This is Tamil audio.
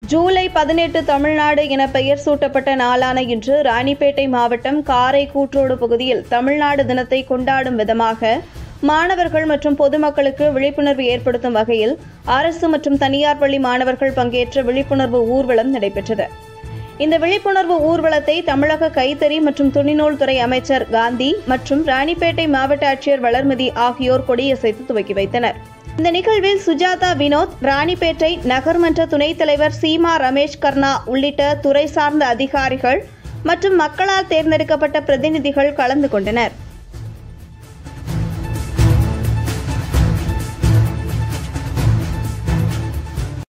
ஜூலை 18 தமிழ்நாடு என பெயர் சூட்டப்பட்ட நாளான இன்று ராணிப்பேட்டை மாவட்டம் காரை கூற்றோடு பகுதியில் தமிழ்நாடு தினத்தை கொண்டாடும் விதமாக மாணவர்கள் மற்றும் பொதுமக்களுக்கு விழிப்புணர்வு ஏற்படுத்தும் வகையில் அரசு மற்றும் தனியார் பள்ளி மாணவர்கள் பங்கேற்ற விழிப்புணர்வு ஊர்வலம் நடைபெற்றது. இந்த விழிப்புணர்வு ஊர்வலத்தை தமிழக கைத்தறி மற்றும் துணிநூல் துறை அமைச்சர் காந்தி மற்றும் ராணிப்பேட்டை மாவட்ட ஆட்சியர் வளர்மதி ஆகியோர் கொடியசைத்து துவக்கி வைத்தனர். இந்த நிகழ்வில் சுஜாதா வினோத், ராணிப்பேட்டை நகர்மன்ற துணைத் தலைவர் சீமா ரமேஷ் கர்ணா உள்ளிட்ட துறை சார்ந்த அதிகாரிகள் மற்றும் மக்களால் தேர்ந்தெடுக்கப்பட்ட பிரதிநிதிகள் கலந்து கொண்டனர்.